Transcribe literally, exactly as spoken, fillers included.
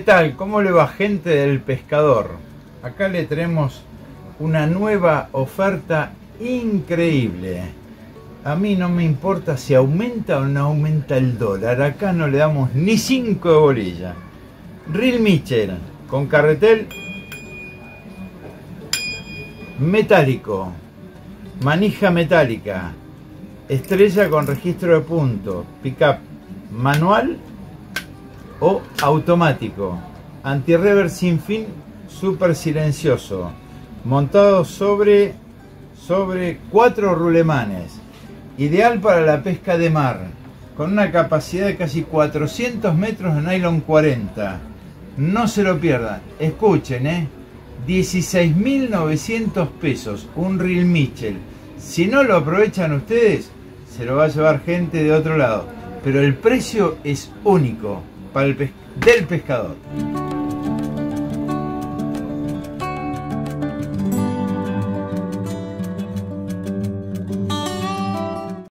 tal? ¿Cómo le va, gente del pescador? Acá le tenemos una nueva oferta increíble. A mí no me importa si aumenta o no aumenta el dólar. Acá no le damos ni cinco de bolilla. Reel Mitchell con carretel metálico, manija metálica, estrella con registro de punto, pickup manual o automático, anti-rever sin fin, súper silencioso, montado sobre, sobre cuatro rulemanes, ideal para la pesca de mar, con una capacidad de casi cuatrocientos metros de nylon cuarenta. No se lo pierdan, escuchen, eh, dieciséis mil novecientos pesos, un Reel Mitchell. Si no lo aprovechan ustedes, se lo va a llevar gente de otro lado, pero el precio es único para el pes- del pescador.